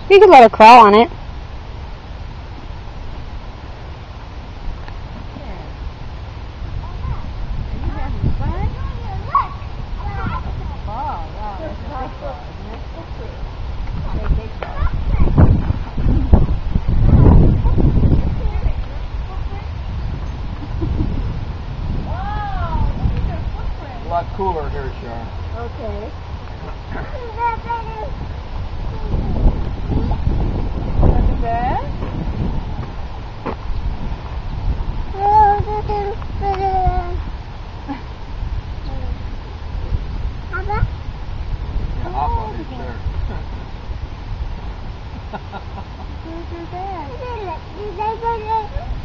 You could let her crawl on it. A lot cooler here, Sharon. Okay. Hop on his chair. Where's your dad?